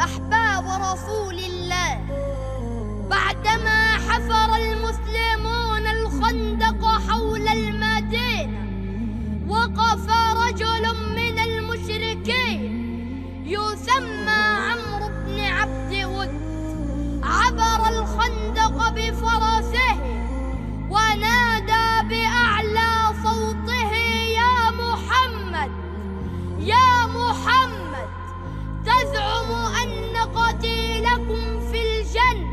أحباب رسول الله، بعدما حفر المسلمون الخندق حول المدينة وقف رجل من المشركين يسمى عمرو بن عبد ود، عبر الخندق بفرسه ونادى بأعلى صوته: يا محمد يا محمد، تزعم أن قتيلكم في الجنة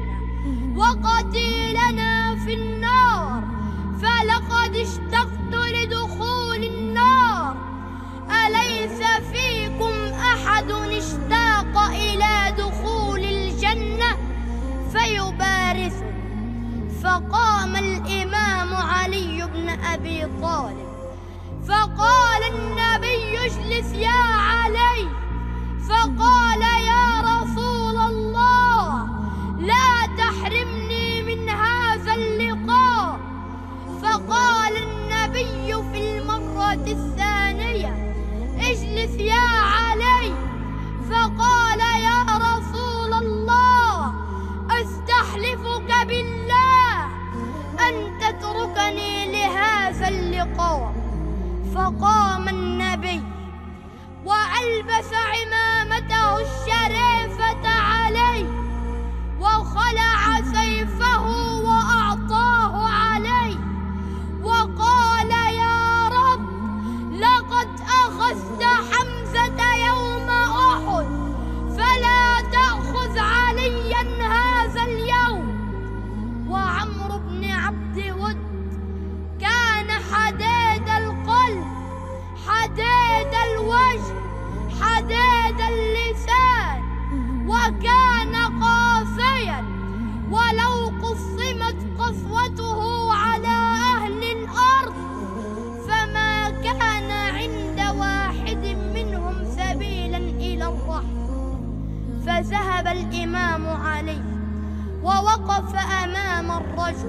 وقتيلنا في النار، فلقد اشتقت لدخول النار، أليس فيكم أحد اشتاق إلى دخول الجنة فيبارزه؟ فقام الإمام علي بن أبي طالب فقال النبي: اجلس يا علي. فقال: يا رسول الله، لا تحرمني من هذا اللقاء. فقال النبي في المرة الثانية: اجلس يا علي. فقال: يا رسول الله، أستحلفك بالله أن تتركني لهذا اللقاء. فقام النبي وألبس عمامته الشريفة عليه وخلع سيفه وأعطاه عليه وقال: يا رب، لقد أخذت حمزة يوم أحد، فلا تأخذ عليا هذا اليوم. وعمرو بن عبد ود كان حديد القلب، حديد الوجه، حديد اللسان، وكان قاسيا، ولو قسمت قسوته على أهل الأرض فما كان عند واحد منهم سبيلا إلى الرحمة. فذهب الإمام علي ووقف أمام الرجل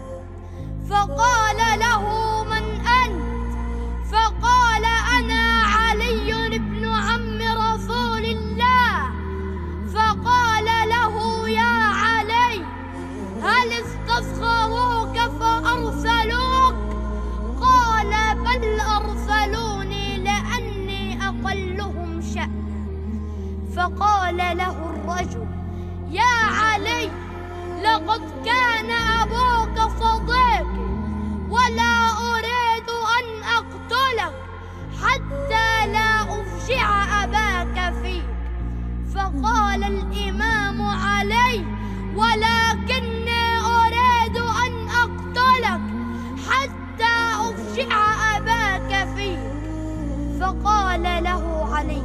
فقال له: من أنت؟ فقال: أنا علي بن عم رسول الله. فقال له: يا علي، هل استصغروك فأرسلوك؟ قال: بل أرسلوني لأني أقلهم شأنا. فقال له الرجل: يا علي، لقد كان أبوك صديقي، ولا أريد أن أقتلك حتى لا أفجع أباك فيك. فقال الإمام علي: ولكني أريد أن أقتلك حتى أفجع أباك فيك. فقال له علي: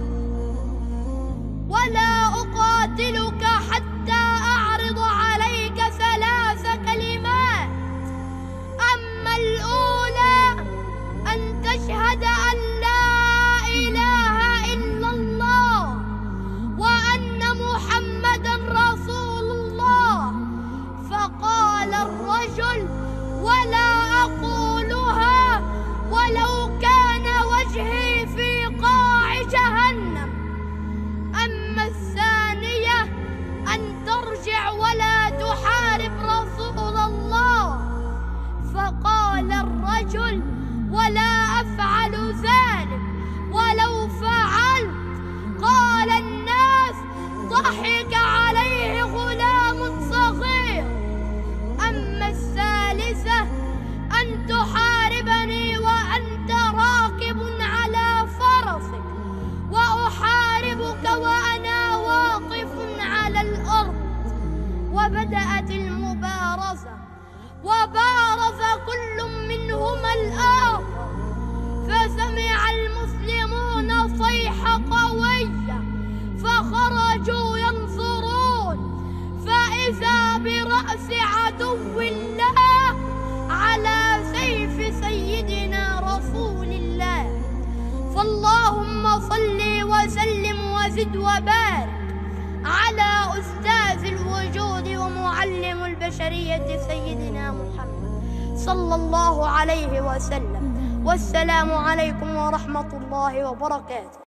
ولا أقاتلك حتى أعرض عليك ثلاث كلمات. أما الأولى أن تشهد أن لا إله إلا الله وأن محمدا رسول الله. فقال الرجل: ولا أقولها ولو كان وجهي في قاع جهنم. أما الثانية أن ترجع ولا تحارب رسول الله. فقال الرجل: ولا أفعل ذلك ولو فعلت. قال الناس: ضحك عليه غلام صغير. أما الثالثة أن تحاربني وأنت راكب على فرسك، وأحاربك وأنا واقف على الأرض. وبدأت المبارزة، وبارز كل منهما الآخر، فسمع المسلمون صيحة قوية فخرجوا ينظرون، فإذا برأس عدو الله على سيف سيدنا رسول الله. فاللهم صل وسلم وزد وبارك على أستاذ الوجود ومعلم البشرية سيدنا محمد صلى الله عليه وسلم. والسلام عليكم ورحمة الله وبركاته.